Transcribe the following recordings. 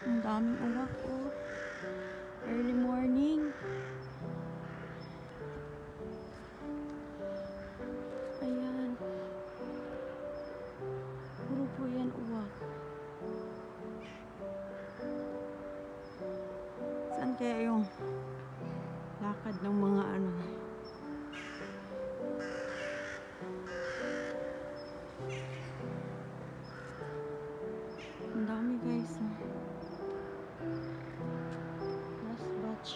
Ang daming uwak oh. Early morning. Ayan. Puro po yan uwak. Saan kaya yung lakad ng mga ano? Ang dami guys. Last batch.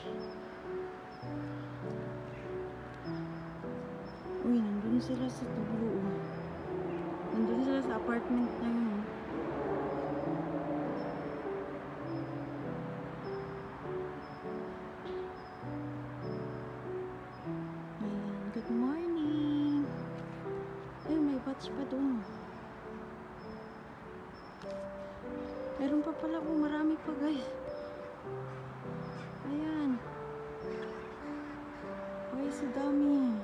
Uy, nandun sila sa tulo. Nandun sila sa apartment na yun. Ayan, good morning. Ay, may batch pa doon. Meron pa pala po, marami pa guys. Ayan. Ay, sa dami.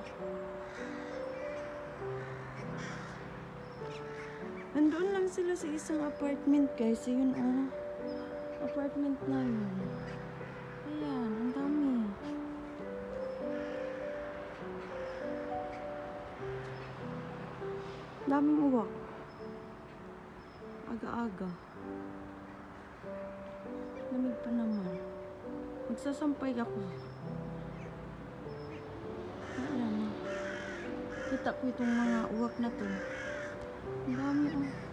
Nandun lang sila sa isang apartment guys. Ayun oh. Apartment na yun. Ayan, ang dami. Daming uwak. Aga-aga. Lamig pa naman. Magsasampay ako. Ayan. Kita ko itong mga uwak na to. Ang dami oh.